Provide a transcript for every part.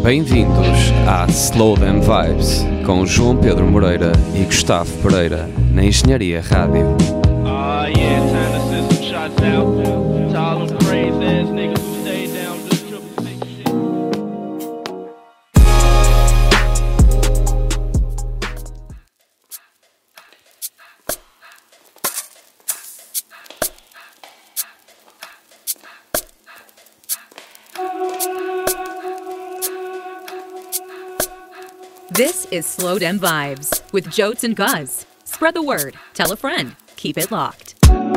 Bem-vindos à Slow Them Vibes com João Pedro Moreira e Gustavo Pereira na Engenharia Rádio. This is Slow Dem Vibes with Jotes and Guz. Spread the word, tell a friend, keep it locked.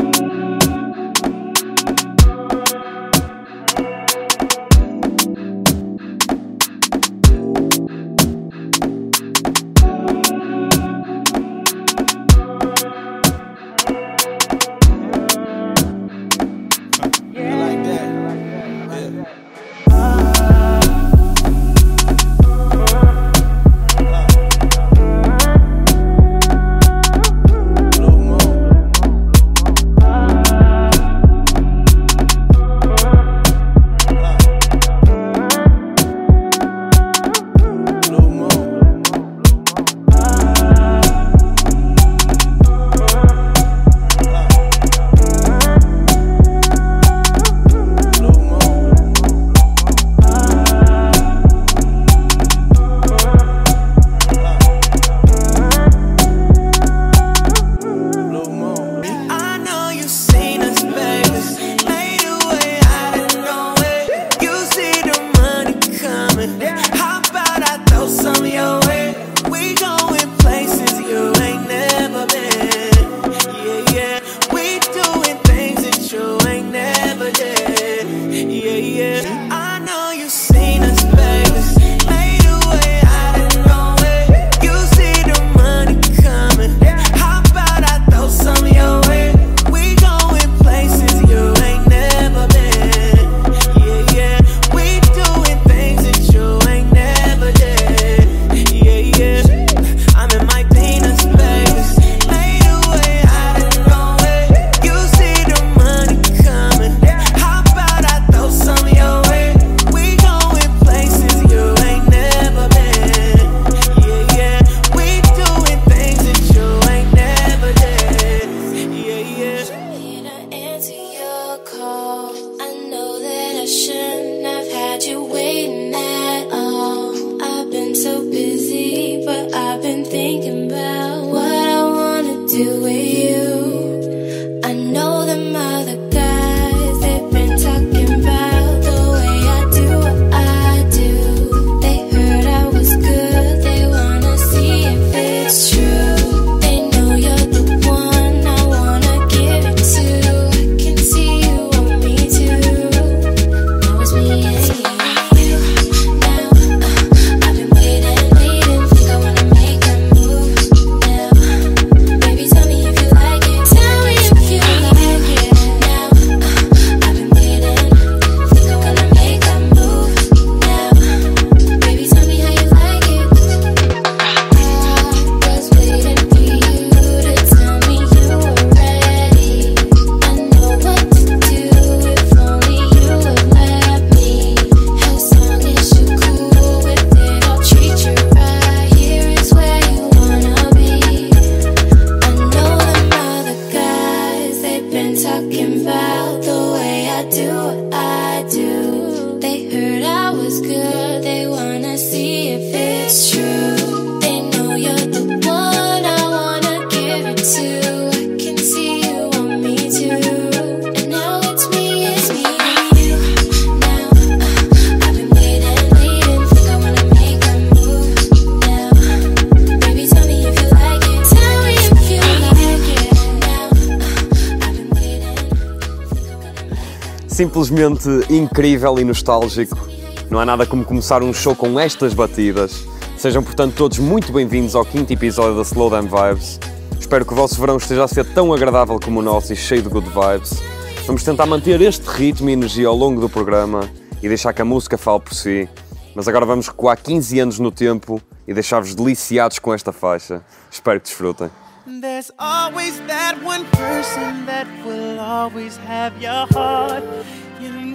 Simplesmente incrível e nostálgico. Não há nada como começar um show com estas batidas. Sejam, portanto, todos muito bem-vindos ao 5º episódio da Slow Them Vibes. Espero que o vosso verão esteja a ser tão agradável como o nosso e cheio de good vibes. Vamos tentar manter este ritmo e energia ao longo do programa e deixar que a música fale por si. Mas agora vamos recuar 15 anos no tempo e deixar-vos deliciados com esta faixa. Espero que desfrutem. There's always that one person that will always have your heart. You never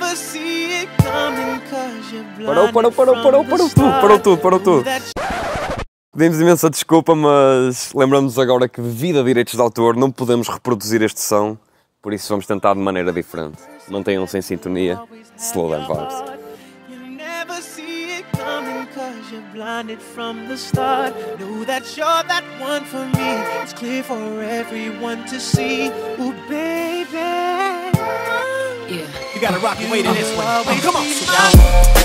never see it coming 'cause you're Parou tudo. Pedimos imensa desculpa, mas lembramos agora que devido a direitos de autor não podemos reproduzir este som, por isso vamos tentar de maneira diferente. Mantenham-se em sintonia. Slow Down Vibes. Cause you're blinded from the start. Know that you're that one for me. It's clear for everyone to see. Ooh, baby. Yeah. You gotta rock your way to this one. Come on, sit down.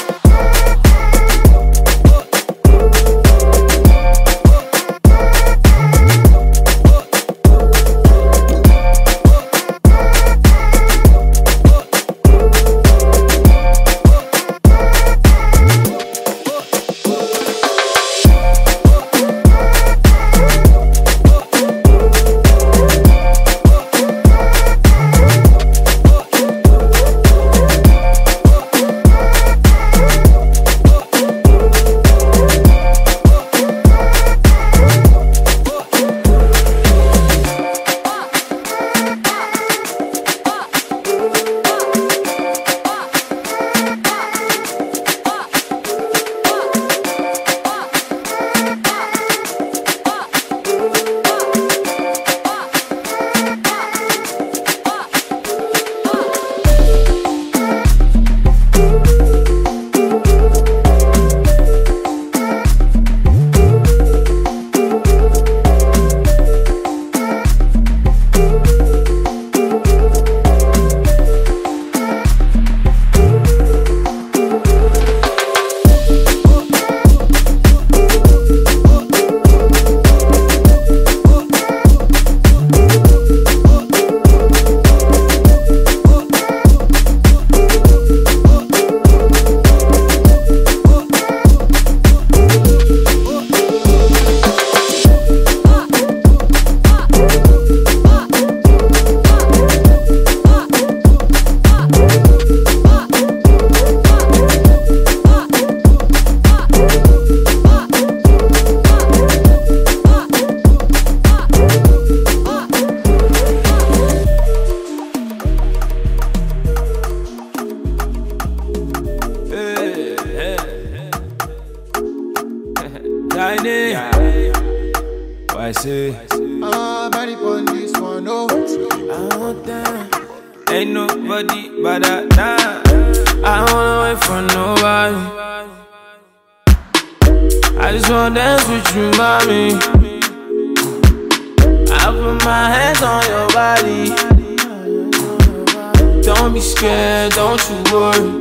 I say, body on this one, oh. Ain't nobody but I, nah. I don't wanna wait for nobody. I just wanna dance with you, mommy. I put my hands on your body. Don't be scared, don't you worry.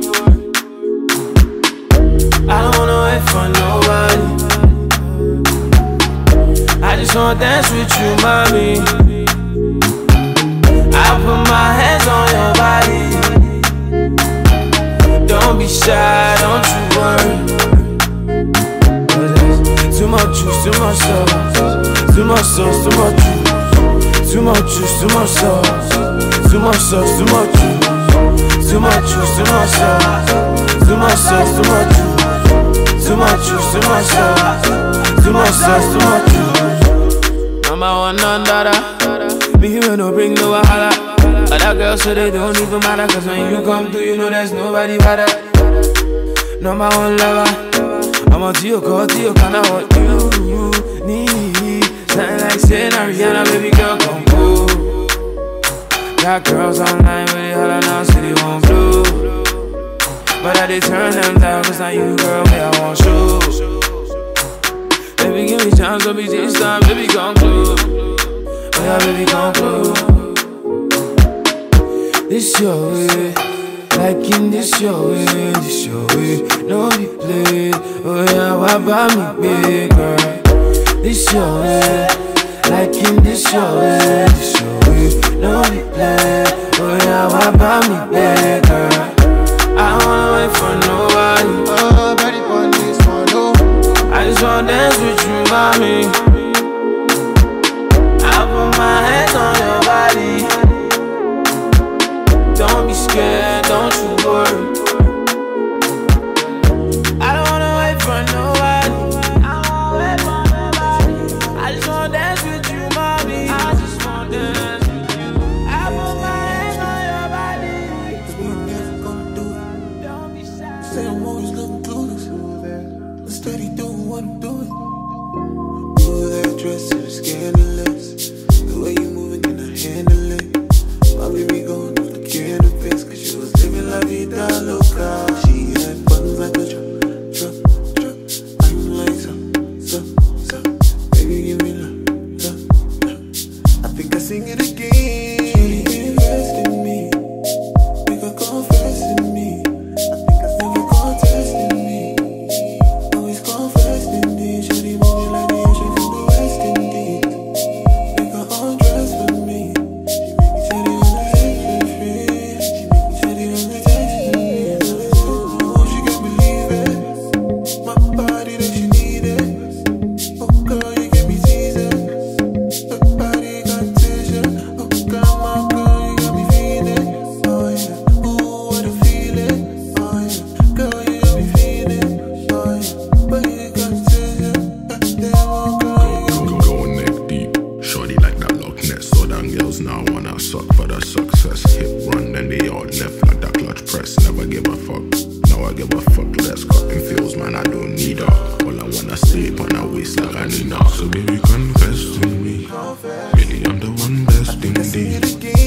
I don't wanna wait for nobody. I just wanna dance with you, mommy. I put my hands on your body. Don't be shy, don't you worry. Too much juice, too much sauce. Too much sauce, too much juice. Too much juice, too much sauce. Too much sauce, too much juice. Too much juice, too much sauce. Too much sauce, too much juice. Too much juice, too much sauce. Too much sauce, too much juice. Number one, none dada. Me here no bring no wahala. Other girls so they don't even matter. Cause when you come through you know there's nobody better. Number one lover. I'm on to your call, to your kind of what you need. Sound like saying Ariana, baby girl, come go. Got girls online with it, holla now, say they won't blow. But I did turn them down, cause now you girl, me I want show. Baby give me chance, don't be this time, baby come close. Oh yeah, baby come close. This your way, like in this your way, this your way. No be played, oh yeah, why buy me big girl? This your way, like in this your way, this your way. No be played, oh yeah, why buy me big girl? I don't wanna wait for nobody. Body on this one, oh. I just wanna dance with you, mommy. I put my hands on your body. Don't be scared, don't you worry. I don't wanna wait for nobody. I don't wanna wait for nobody. I just wanna dance with you, mommy. I just wanna dance with you. I put my hands on your body. first hit run, then they all left like that clutch press. Never give a fuck, now I give a fuck less. Cutting feels, man, I don't need her. All I wanna sleep on a waist like I need her. So baby, confess to me, really I'm the one best indeed.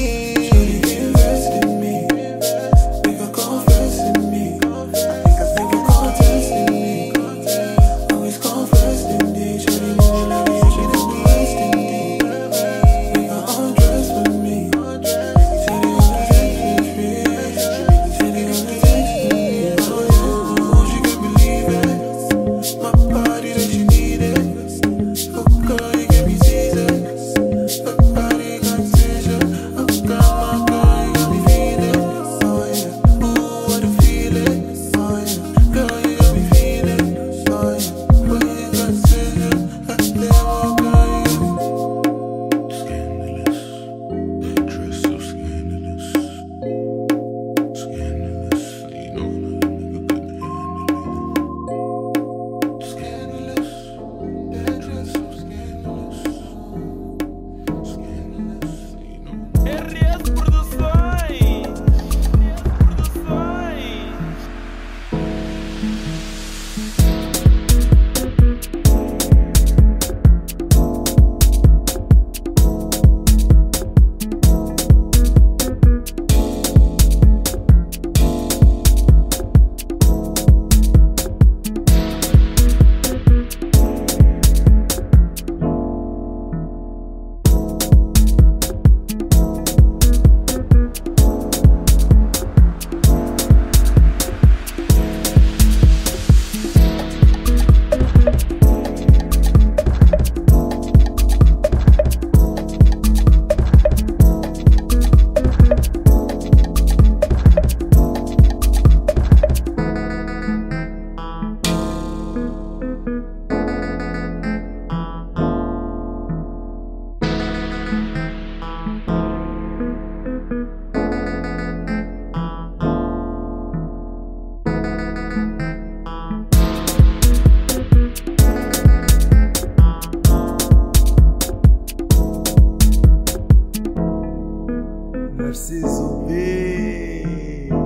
Narciso Beats.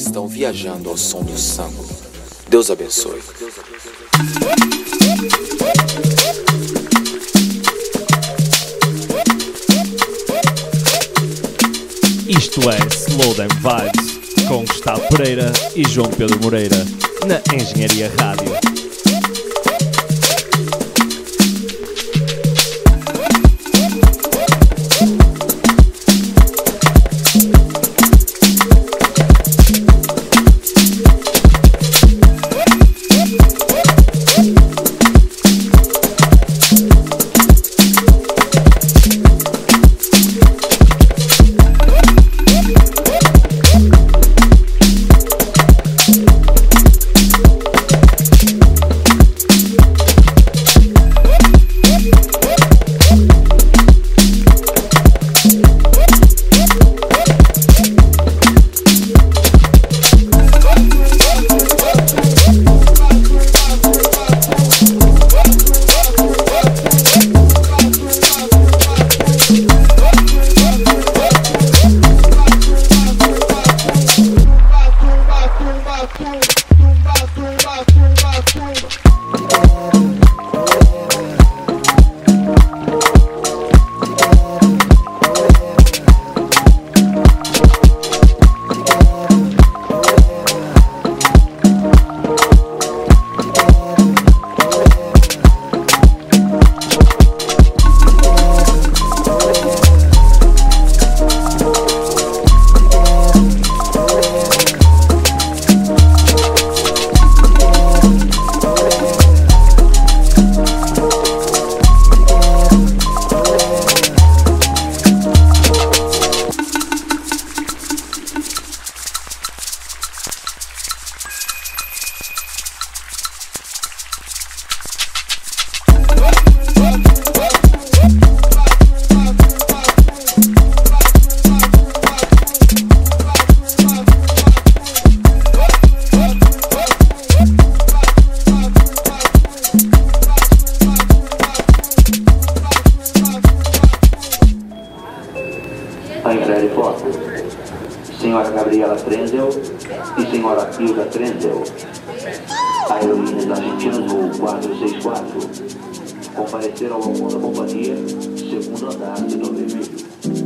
estão viajando ao som do samba. Deus abençoe. Isto é Slow Them Vibes, com Gustavo Pereira e João Pedro Moreira, na Engenharia Rádio. Senhora Gabriela Trendel e Senhora Hilda Trendel. Aerolíneas Argentinas voo 464. Compareceram ao voo da companhia, segundo andar de Dom Vermelho.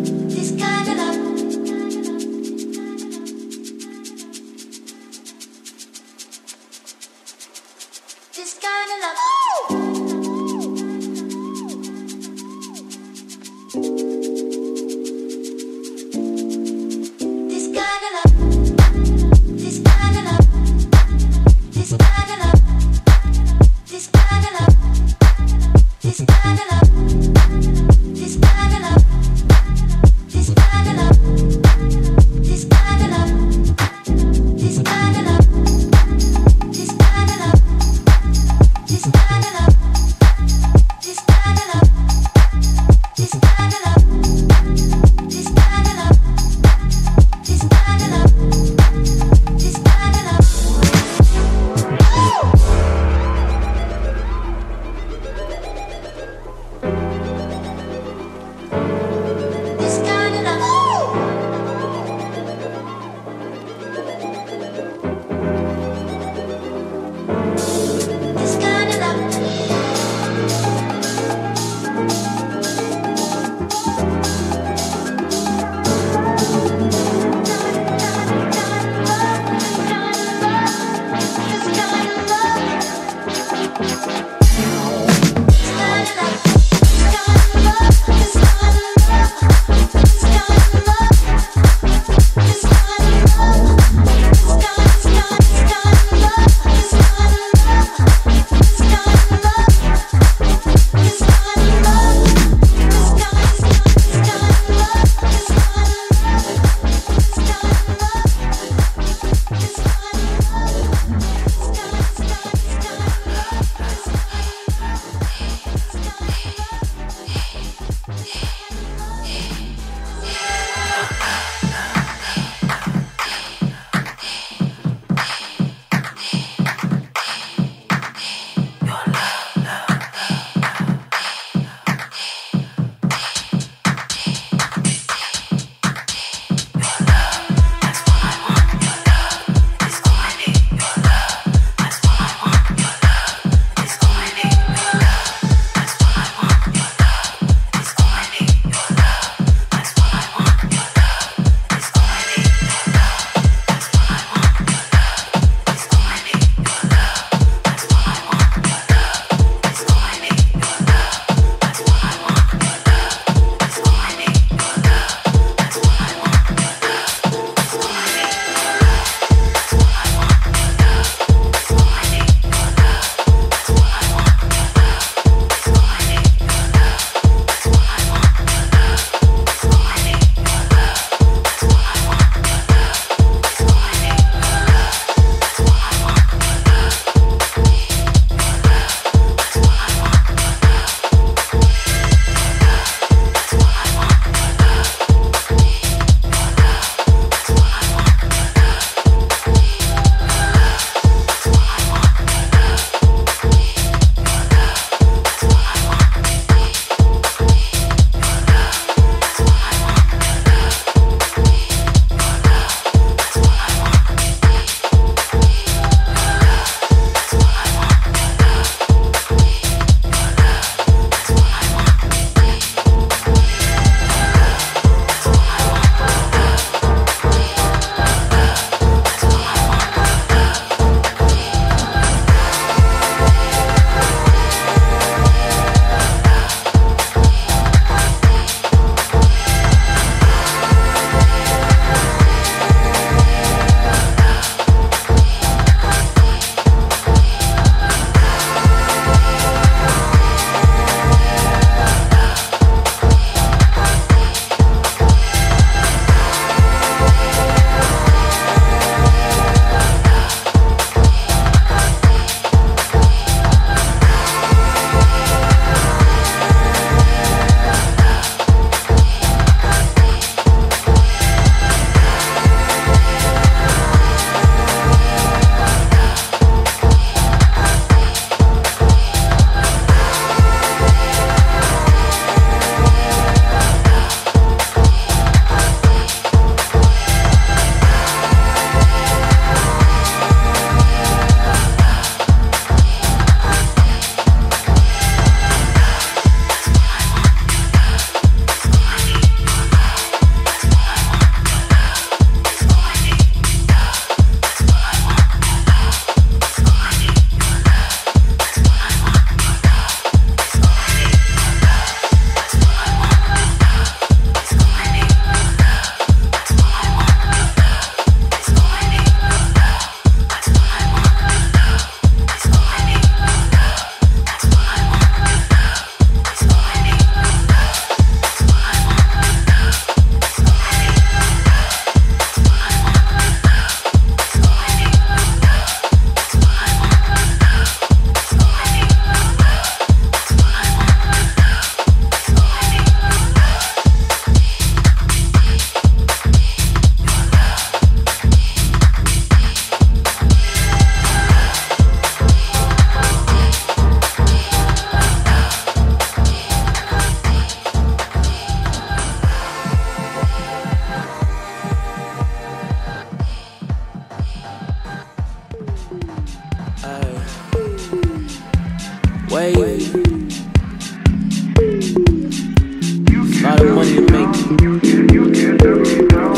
This kind of love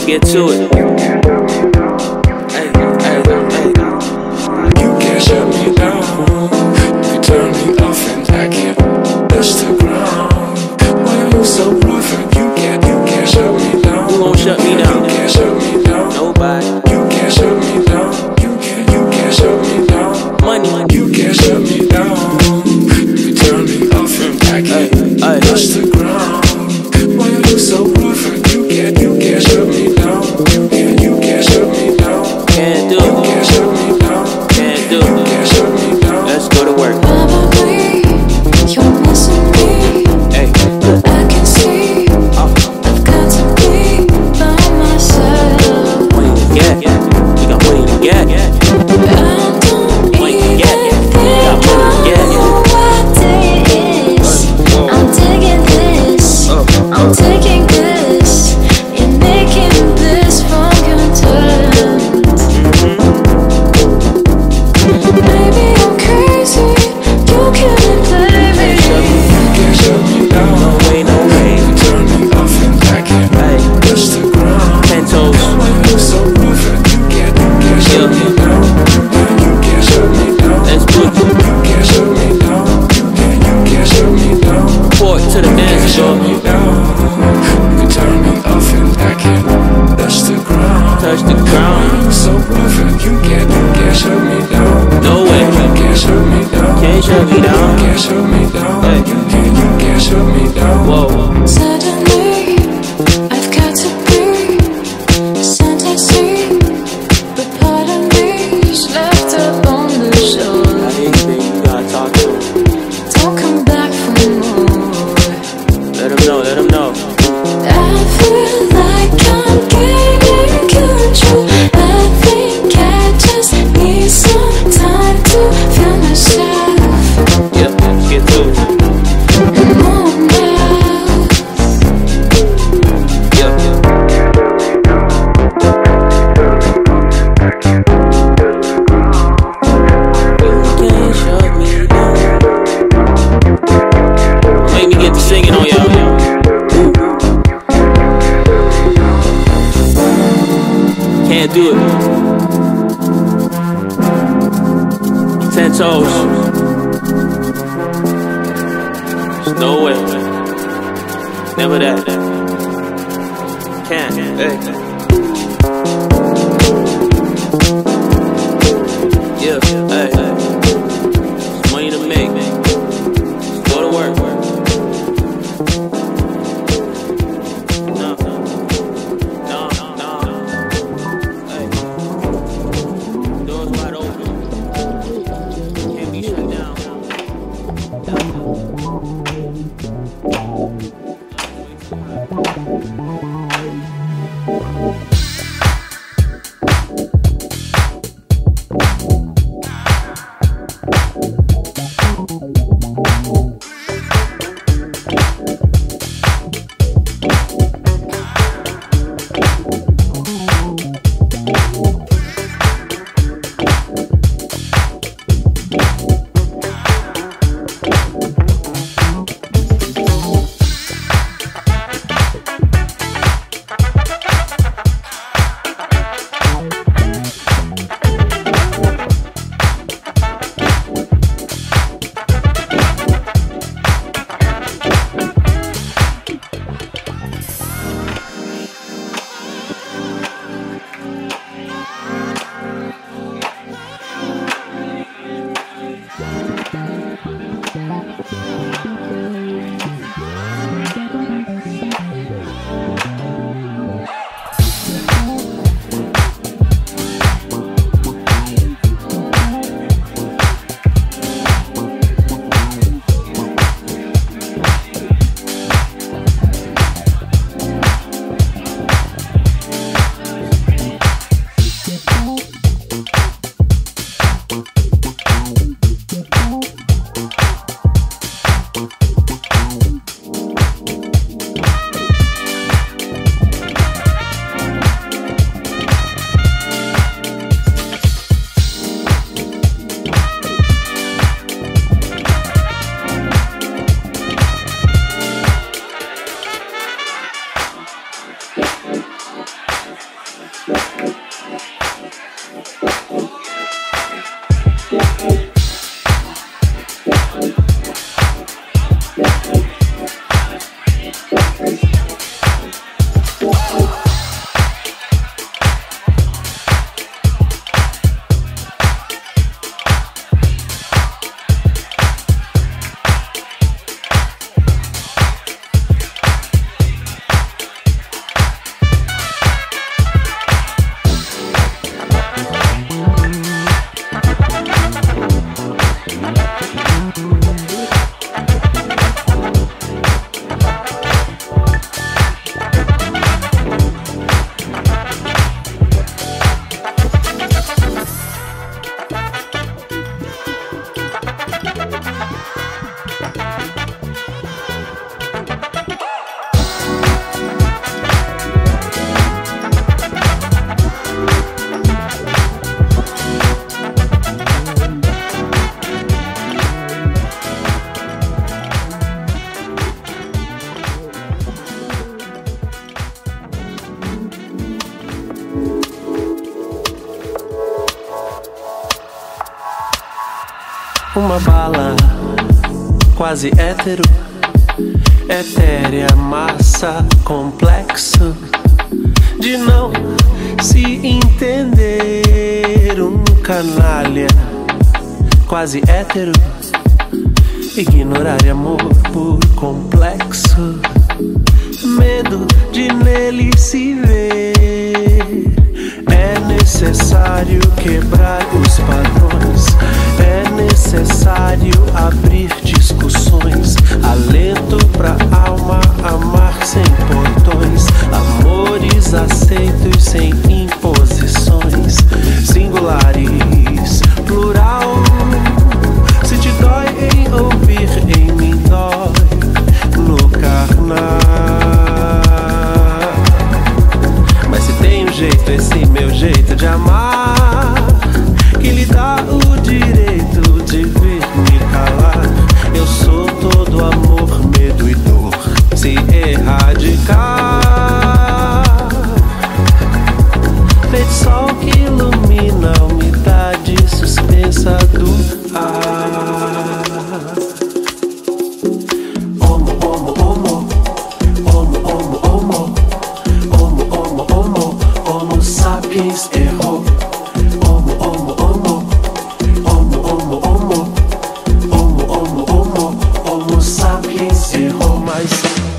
get to it. Hey, hey, hey. You can't shut me down. You turn me off and I can't touch the ground. Why are you so rough and you can't shut me down? Who gon' shut me down? You can't shut me down. Nobody. You can't shut me down. You can't shut me down. Money. You can't shut me down. You turn me off and I can't touch the ground. Why are you so rough and you can't shut me down? You can't shut me down. Can't do it. You can't shut me down. Can't do it. You can't shut me down. Let's go to work. Probably you're missing me. Hey, but I can see I've got to be by myself. Money to get. We got money to get. I don't even think I know what day it is. I'm digging this. I'm taking this. You're making this from your terms. Maybe I'm crazy. You can't blame me. You can't shut me down. No way, no way. You turn me off and I can't touch the ground. 10 toes. Why you so rough and you can't shut me down? You can't shut me down. Let's do it. You can't shut me down. You can't shut me down. Report to the dance floor. You turn me off and I can't touch the ground. Touch the ground. You so rough and you can't shut me down. No way. You can't shut me down. Can't shut me down. You can't shut me down. Hey. You can't shut me down. Whoa. Suddenly, I've got to be sent to sea, but part of me's left up on the shore. I hear you, baby. You gotta talk to him. Don't come back for more. Let him know, let him know. I feel like I'm gaining control. I think I just need some time to feel myself. Yep, get to it. And more now. Yep. You can't shut me down. Make me get to singing on y'all. Can't do it. 10 toes. There's no way. Never that. Can't. Hey. Yeah. Hey. It's money to make. Let's go to work. No. Hey. Doors wide open. Can't be shut down. Uma bala quase hétero, etérea, massa, complexo de não se entender. Um canalha quase hétero, ignorar amor por complexo, medo de nele se ver. É necessário quebrar os padrões, é necessário abrir discussões, alento pra alma amar sem portões, amores aceitos sem imposições, singulares, plural. Se te dói em ouvir, em mim dói no carnal. Mas se tem um jeito, esse meu jeito de amar, que lhe dá o direito de vir me calar. Eu sou todo amor, medo e dor, se erradicar. Feito sol que ilumina a umidade suspensa do ar. Homo, homo, homo, homo, homo, homo, homo, homo, homo, homo sapiens errou. Homo, homo, homo, homo, homo, homo, homo, homo, homo, homo sapiens errou. Mas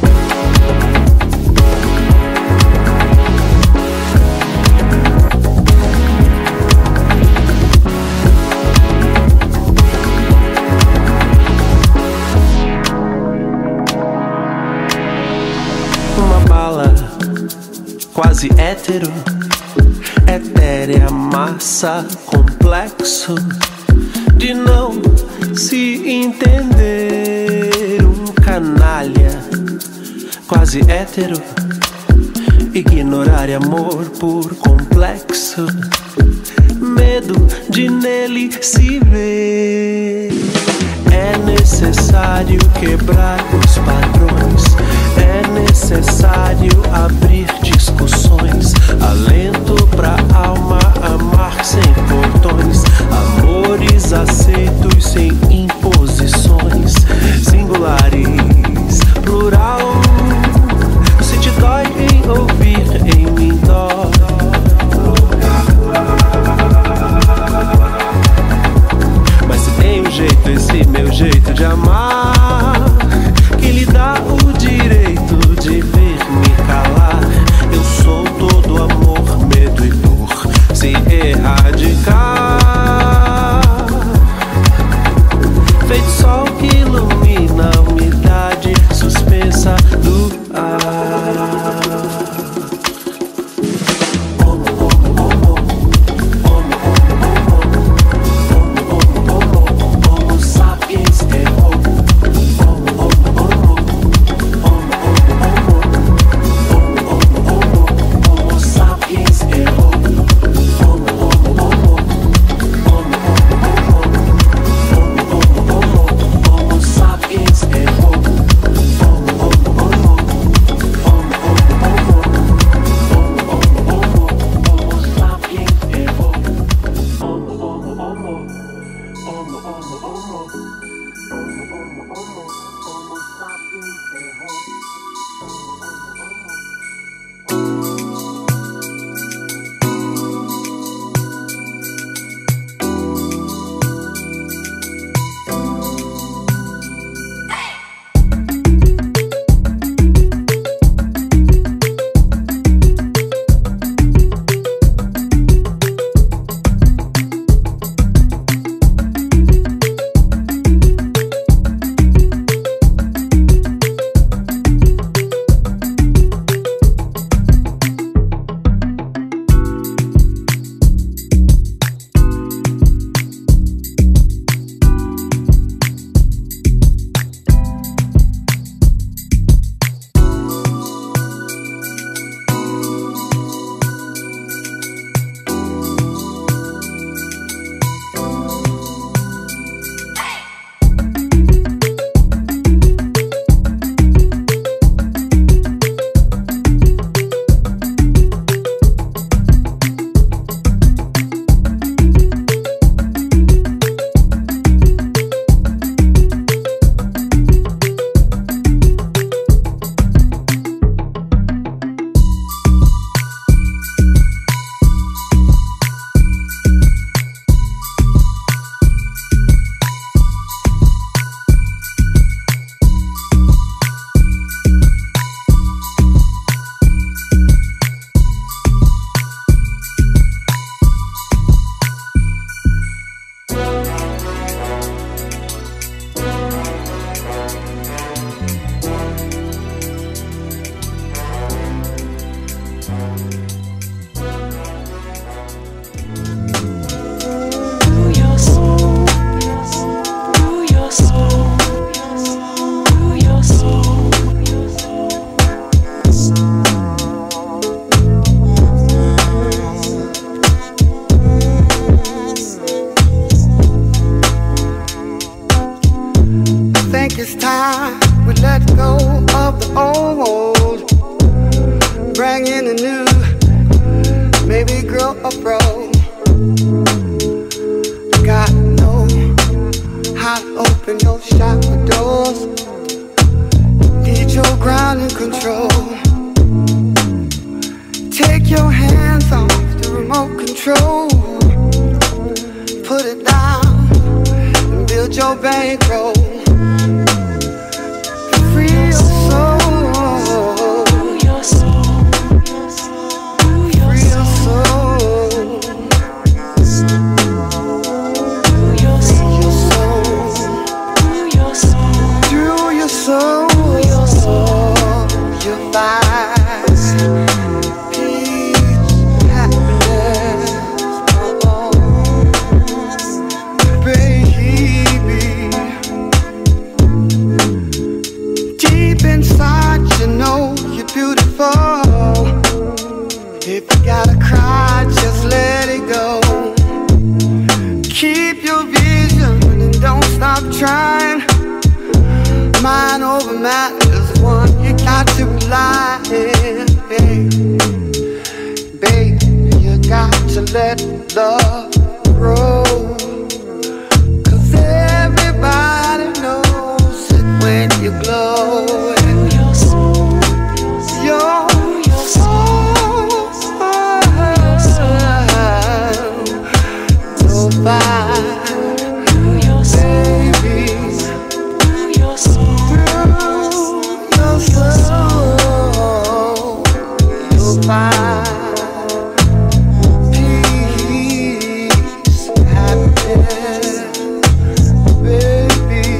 uma bala quase hétero, etérea, massa, complexo de não se entender. Um canalha quase hétero, ignorar amor por complexo, medo de nele se ver. É necessário quebrar os padrões, é necessário abrir discussões, alento pra alma amar sem portões, amores aceitos sem imposições, singulares, plural. Se te dói em ouvir, em mim dói. Mas se tem um jeito, esse meu jeito de amar, que lhe dá o direito de vir me calar. Eu sou todo amor, medo e dor, se errar. your bankroll. Free your soul. Free your soul. Free your soul. Through your soul. You'll find peace, happiness, baby. Deep inside, you know you're beautiful. If you gotta cry, just let it go. Keep your vision and don't stop trying. Mind over matter is one you got to rely in. Baby, you got to let love grow. 'Cause everybody knows it when you glow. And your soul, your soul, you'll find, baby, through your soul, you'll find peace, happiness, baby.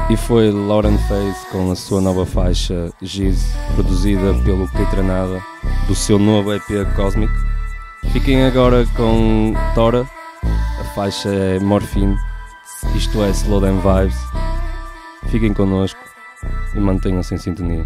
E foi Lauren Faith com a sua nova faixa Giz, produzida pelo Keitranada, do seu novo EP Cosmic. Fiquem agora com Tora, a faixa é Morphine, isto é Slow Down Vibes. Fiquem connosco e mantenham-se em sintonia.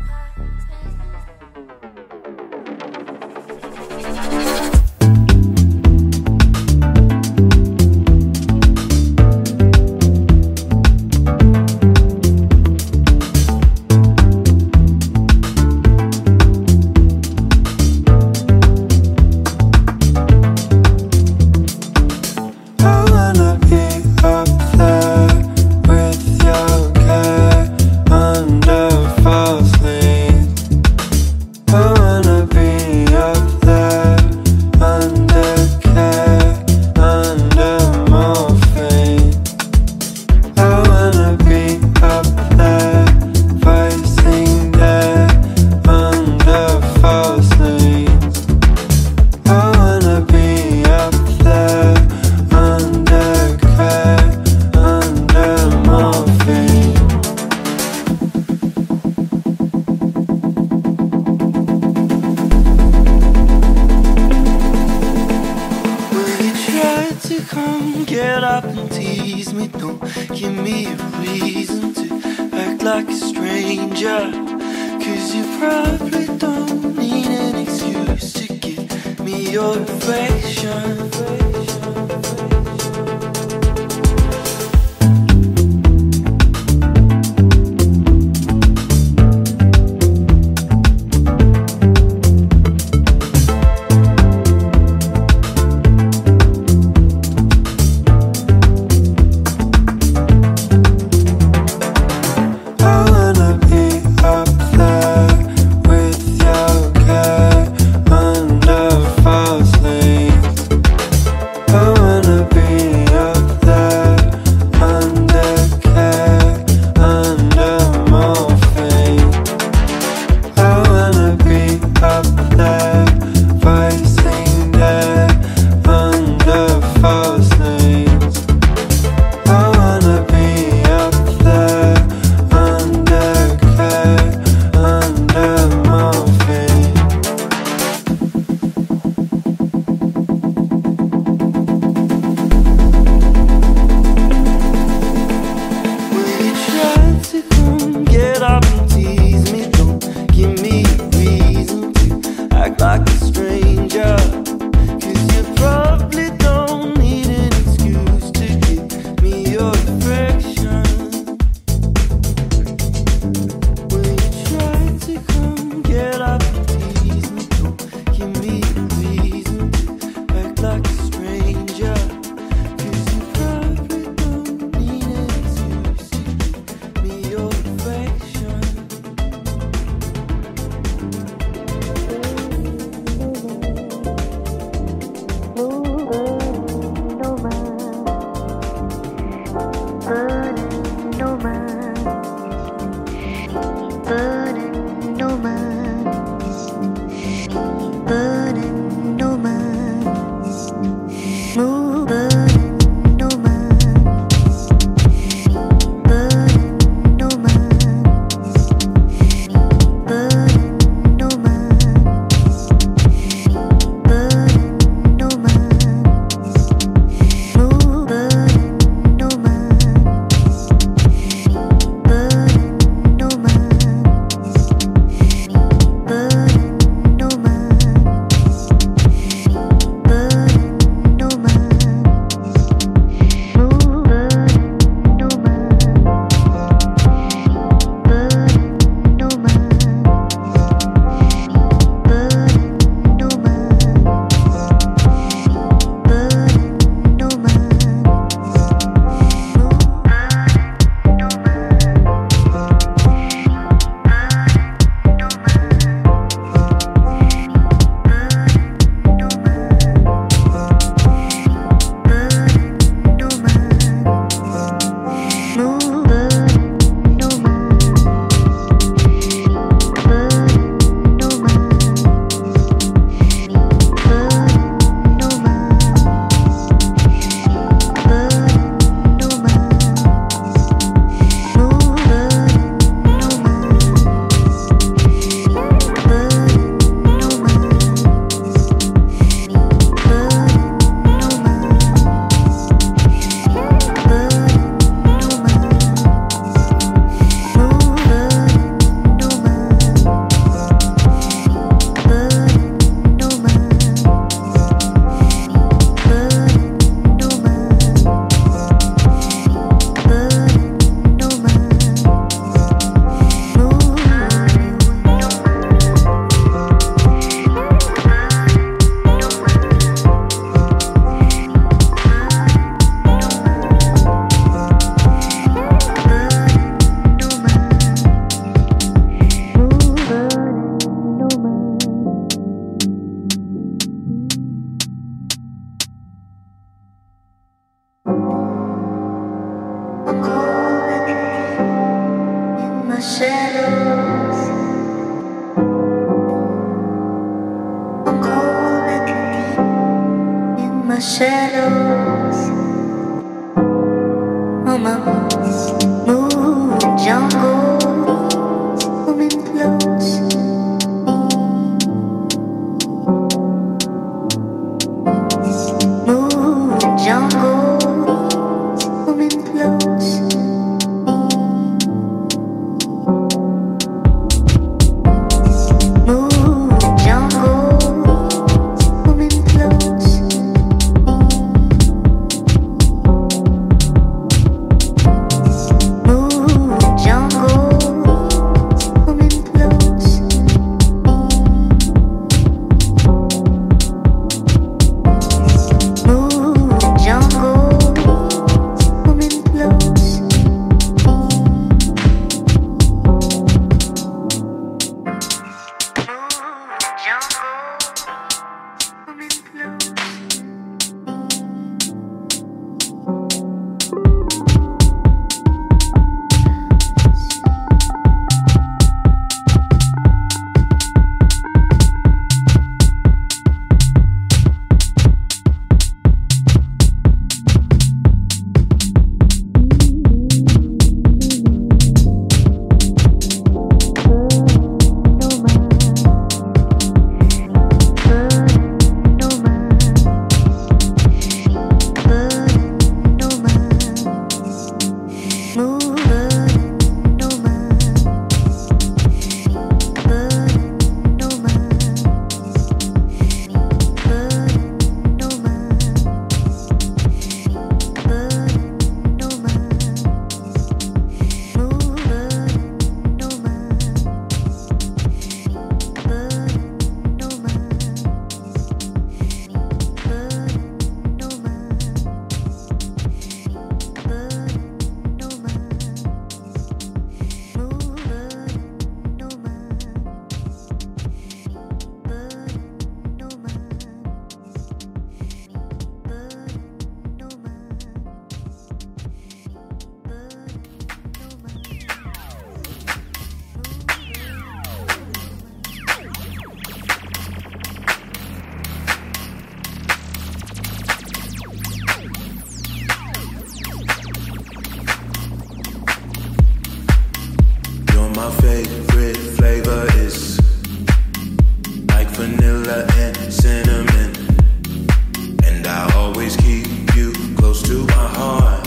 shadows on my moon jungle, coming close. Moon jungle, coming close. Moon jungle, coming close. Moon jungle, coming close. Moon jungle, coming close. My favorite flavor is like vanilla and cinnamon, and I always keep you close to my heart.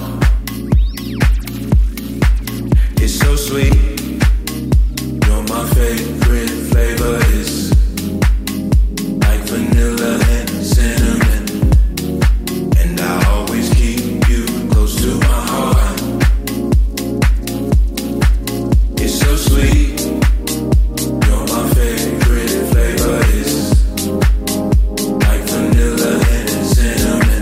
It's so sweet. You're my favorite flavor is like vanilla and cinnamon, and I always keep you close to my heart. It's so sweet. You're my favorite flavor is like vanilla and cinnamon,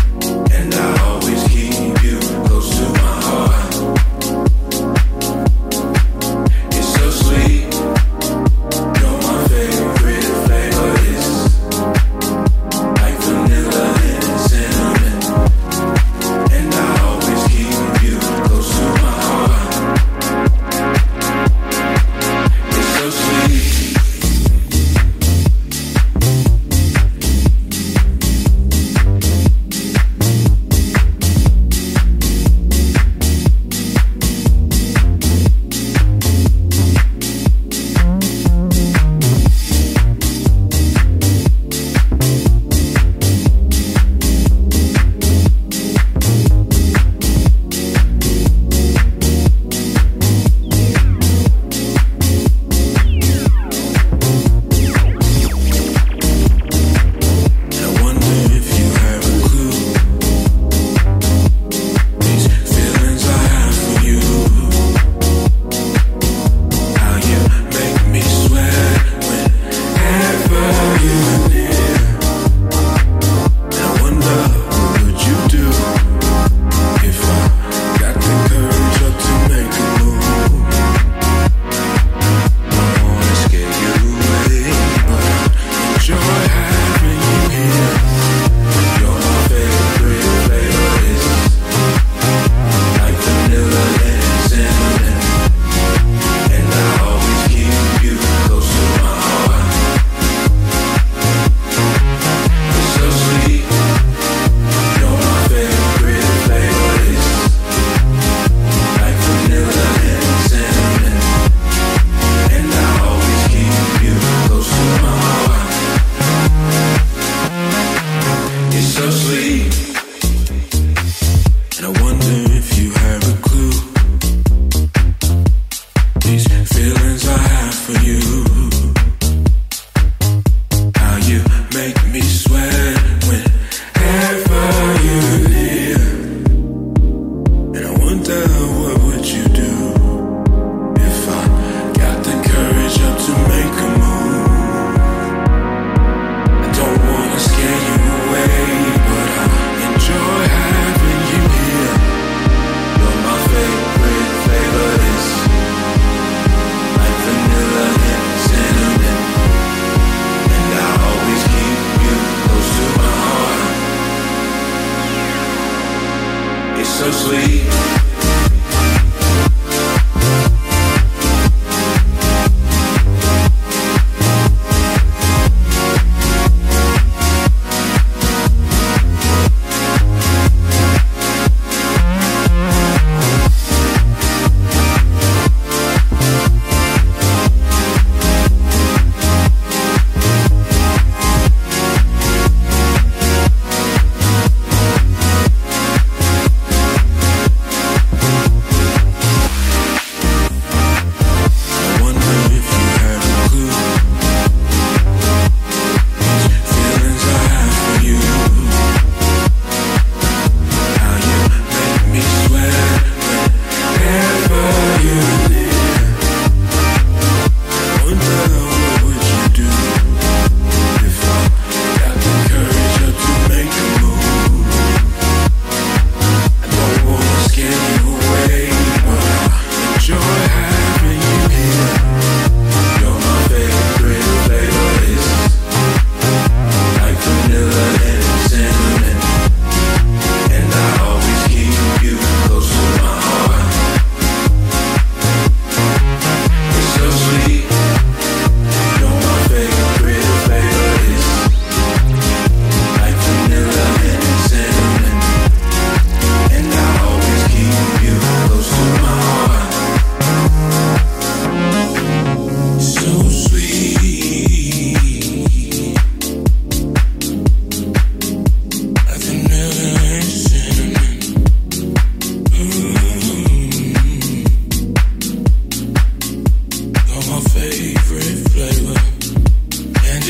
and I always keep you close to my heart.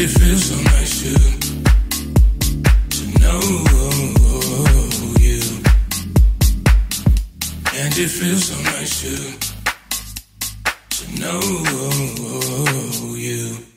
it feels so nice to know you. And it feels so nice to know you.